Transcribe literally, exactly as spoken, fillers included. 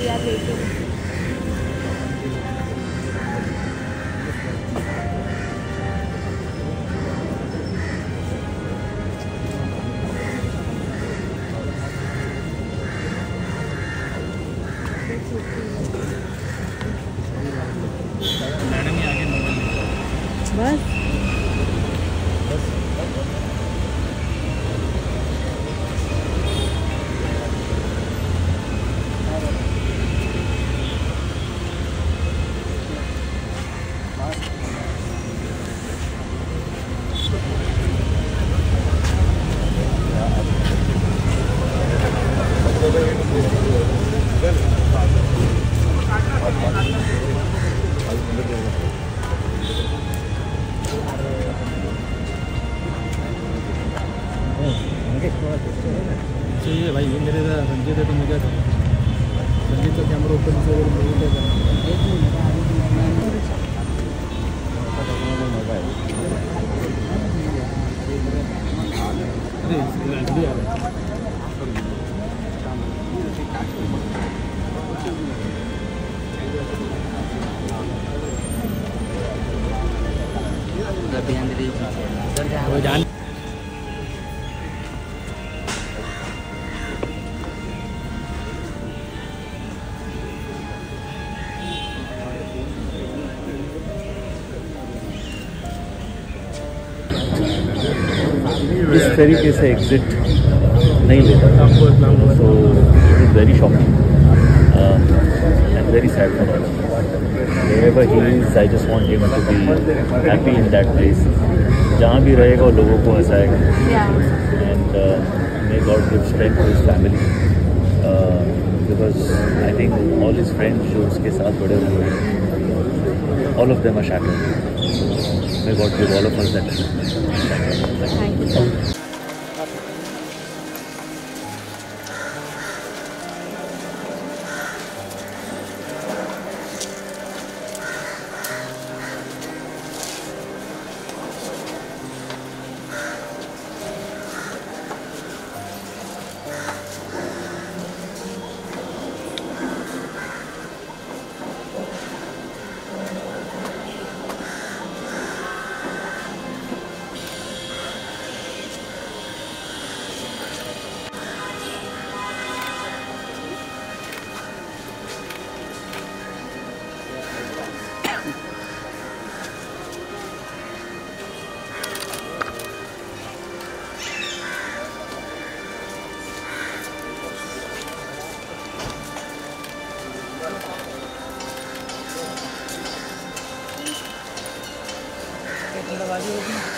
We are waiting. Madam ही आगे mobile बस चाहिए भाई। ये मेरे रंजीत है तो मैं क्या करूँ? रंजीत का कैमरा ऊपर से अरे आ रहा है। वो जान इस तरीके से एग्जिट नहीं लेता था, so it is very shocking and very sad for us. Wherever he is, I just want him to be happy in that place. जहाँ भी रहेगा वो लोगों को हंसाएगा, and uh, may God give strength to his family, uh, because I think all his friends जो उसके साथ बड़े हुए हैं, all of them are shattered. May God give all of us that strength. Thank you so much. बाजू